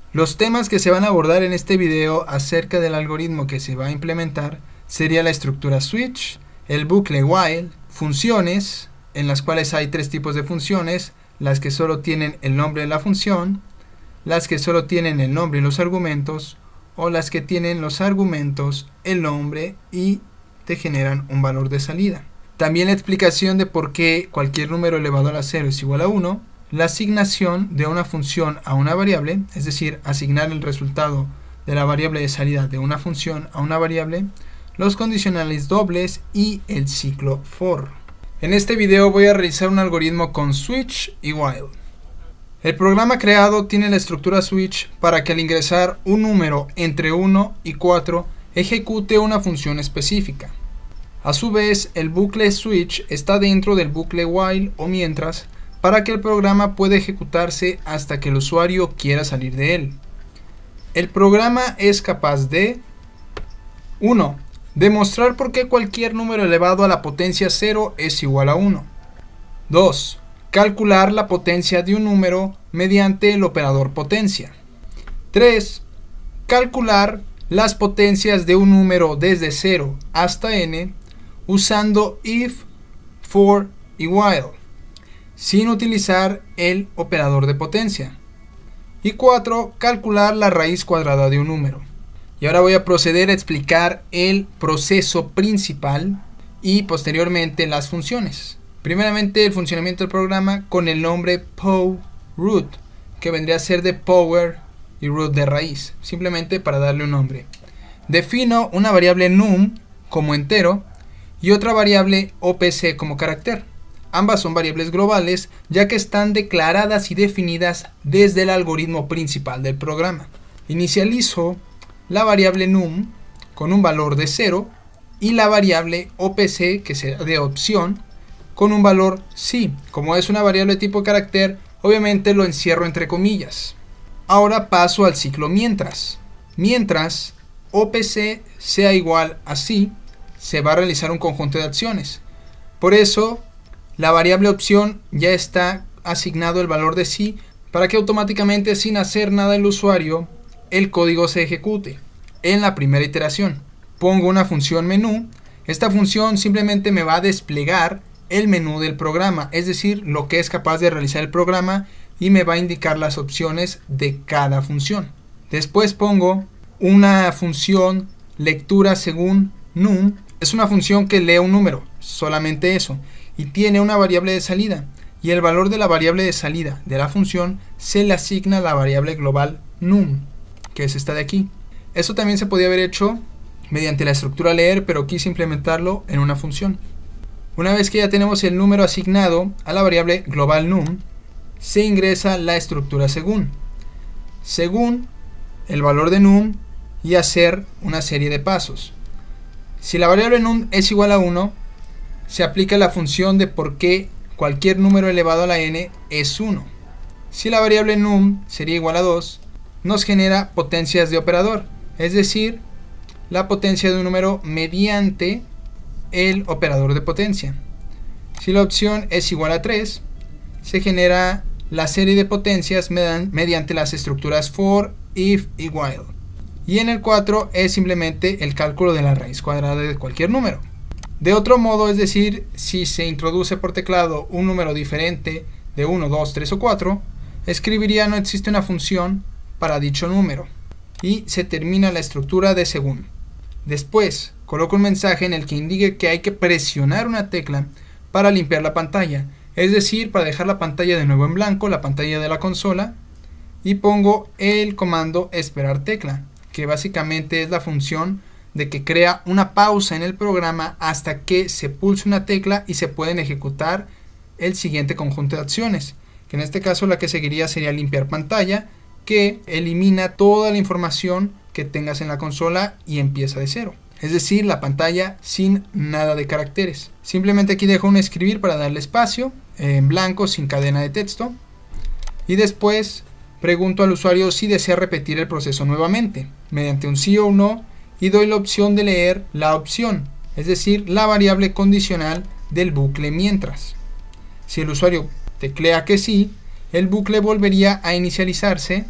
Los temas que se van a abordar en este video acerca del algoritmo que se va a implementar sería la estructura switch, el bucle while, funciones, en las cuales hay tres tipos de funciones, las que solo tienen el nombre de la función, las que solo tienen el nombre y los argumentos, o las que tienen los argumentos, el nombre y te generan un valor de salida. También la explicación de por qué cualquier número elevado a la 0 es igual a 1, la asignación de una función a una variable, es decir, asignar el resultado de la variable de salida de una función a una variable, los condicionales dobles y el ciclo for. En este video voy a realizar un algoritmo con switch y while. El programa creado tiene la estructura switch para que al ingresar un número entre 1 y 4 ejecute una función específica. A su vez, el bucle switch está dentro del bucle while o mientras para que el programa pueda ejecutarse hasta que el usuario quiera salir de él. El programa es capaz de 1. Demostrar por qué cualquier número elevado a la potencia 0 es igual a 1. 2. Calcular la potencia de un número mediante el operador potencia. 3. Calcular las potencias de un número desde 0 hasta n usando if, for y while, sin utilizar el operador de potencia. Y 4. Calcular la raíz cuadrada de un número. Y ahora voy a proceder a explicar el proceso principal y posteriormente las funciones. Primeramente el funcionamiento del programa con el nombre pow_root, que vendría a ser de power y root de raíz, simplemente para darle un nombre. Defino una variable num como entero y otra variable opc como carácter. Ambas son variables globales ya que están declaradas y definidas desde el algoritmo principal del programa. Inicializo la variable num con un valor de 0 y la variable opc, que será de opción, con un valor sí. Como es una variable de tipo carácter, obviamente lo encierro entre comillas. Ahora paso al ciclo mientras. Mientras opc sea igual a sí, se va a realizar un conjunto de acciones. Por eso la variable opción ya está asignado el valor de sí para que automáticamente, sin hacer nada el usuario, el código se ejecute. En la primera iteración pongo una función menú. Esta función simplemente me va a desplegar el menú del programa, es decir, lo que es capaz de realizar el programa, y me va a indicar las opciones de cada función. Después pongo una función lectura según num. Es una función que lee un número, solamente eso, y tiene una variable de salida, y el valor de la variable de salida de la función se le asigna a la variable global num, que es esta de aquí. Esto también se podía haber hecho mediante la estructura leer, pero quise implementarlo en una función. Una vez que ya tenemos el número asignado a la variable global num, se ingresa la estructura según el valor de num y hacer una serie de pasos. Si la variable num es igual a 1, se aplica la función de por qué cualquier número elevado a la n es 1. Si la variable num sería igual a 2, nos genera potencias de operador, es decir, la potencia de un número mediante el operador de potencia. Si la opción es igual a 3, se genera la serie de potencias mediante las estructuras for, if y while. Y en el 4 es simplemente el cálculo de la raíz cuadrada de cualquier número. De otro modo, es decir, si se introduce por teclado un número diferente de 1, 2, 3 o 4, escribiría no existe una función para dicho número. Y se termina la estructura de según. Después coloco un mensaje en el que indique que hay que presionar una tecla para limpiar la pantalla, es decir, para dejar la pantalla de nuevo en blanco, la pantalla de la consola, y pongo el comando esperar tecla, que básicamente es la función de que crea una pausa en el programa hasta que se pulse una tecla y se pueden ejecutar el siguiente conjunto de acciones, que en este caso la que seguiría sería limpiar pantalla, que elimina toda la información que tengas en la consola y empieza de cero. Es decir, la pantalla sin nada de caracteres. Simplemente aquí dejo un escribir para darle espacio, en blanco, sin cadena de texto. Y después pregunto al usuario si desea repetir el proceso nuevamente, mediante un sí o un no, y doy la opción de leer la opción, es decir, la variable condicional del bucle mientras. Si el usuario teclea que sí, el bucle volvería a inicializarse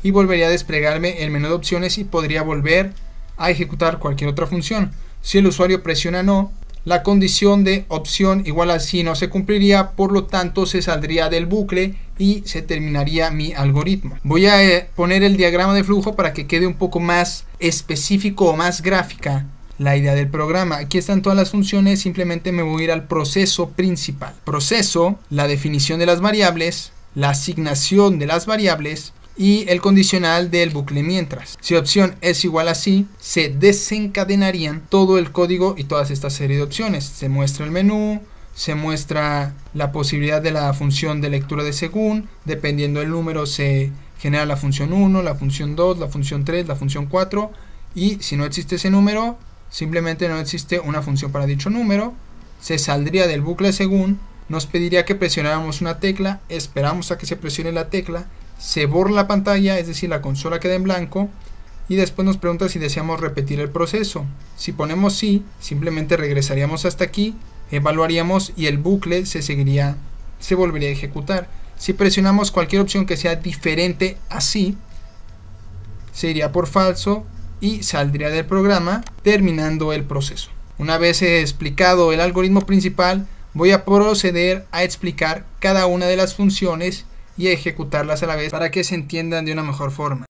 y volvería a desplegarme el menú de opciones y podría volver a ejecutar cualquier otra función. Si el usuario presiona no, la condición de opción igual a sí no se cumpliría, por lo tanto se saldría del bucle y se terminaría mi algoritmo. Voy a poner el diagrama de flujo para que quede un poco más específico o más gráfica la idea del programa. Aquí están todas las funciones, simplemente me voy a ir al proceso principal. Proceso, la definición de las variables, la asignación de las variables y el condicional del bucle mientras. Si opción es igual a sí, se desencadenarían todo el código y todas esta serie de opciones. Se muestra el menú, se muestra la posibilidad de la función de lectura de según, dependiendo del número se genera la función 1, la función 2, la función 3, la función 4 y si no existe ese número, simplemente no existe una función para dicho número, se saldría del bucle según, nos pediría que presionáramos una tecla, esperamos a que se presione la tecla, se borra la pantalla, es decir, la consola queda en blanco y después nos pregunta si deseamos repetir el proceso. Si ponemos sí, simplemente regresaríamos hasta aquí, evaluaríamos y el bucle se volvería a ejecutar. Si presionamos cualquier opción que sea diferente a sí, se iría por falso y saldría del programa, terminando el proceso. Una vez explicado el algoritmo principal, voy a proceder a explicar cada una de las funciones y a ejecutarlas a la vez para que se entiendan de una mejor forma.